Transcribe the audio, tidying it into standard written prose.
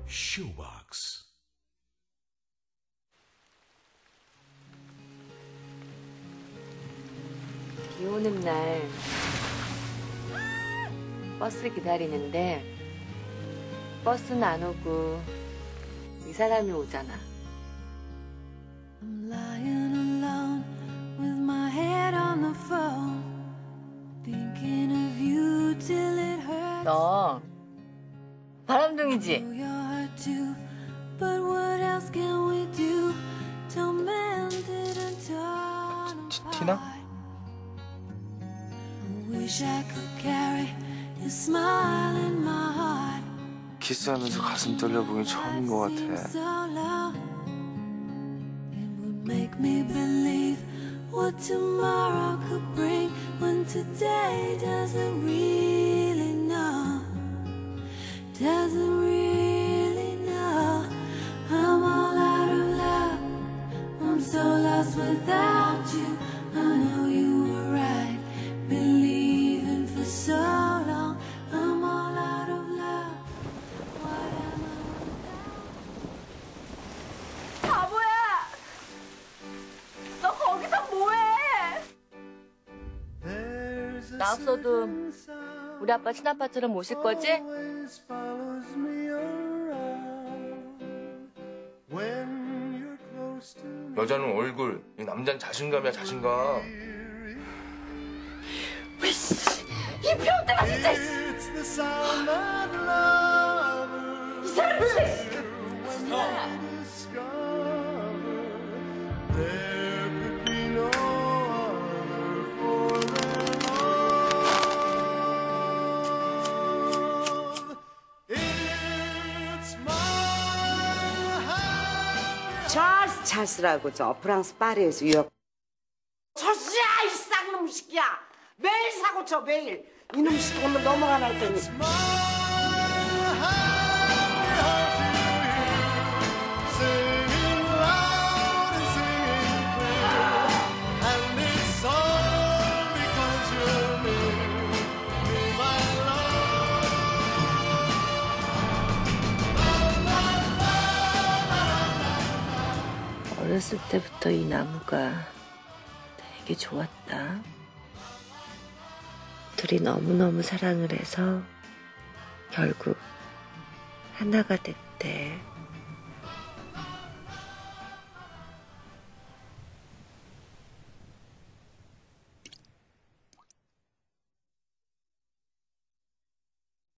Shoebox. 비 오는 날 버스 기다리는데 버스는 안 오고 이 사람이 오잖아. I'm lying alone with my head on the phone, thinking of you till it hurts. 너 바람둥이지? You're hurt too, but what else can we do? Tormented and torn 티나? apart. I wish I could carry your smile in my heart. 키스하면서 가슴 떨려보긴 처음인 것 같아. It would make me believe what tomorrow could bring when today doesn't really know. Doesn't really know. I'm all out of love. I'm so lost without you. I know you were right, believing for so long. I'm all out of love. What am I without? 바보야! 너 거기서 뭐해? 나 없어도 우리 아빠 친아빠처럼 모실 거지? 여자는 얼굴, 이 남자는 자신감이야, 자신감. 왜씨! 이 병들아 진짜! 이 사람 씨! 찰스라고 저 프랑스 파리에서 유학. 찰스야 이 쌍놈 새끼야. 매일 사고 쳐 매일. 이놈 새끼 오늘 넘어가나 했더니. 어렸을 때부터 이 나무가 되게 좋았다. 둘이 너무너무 사랑을 해서 결국 하나가 됐대.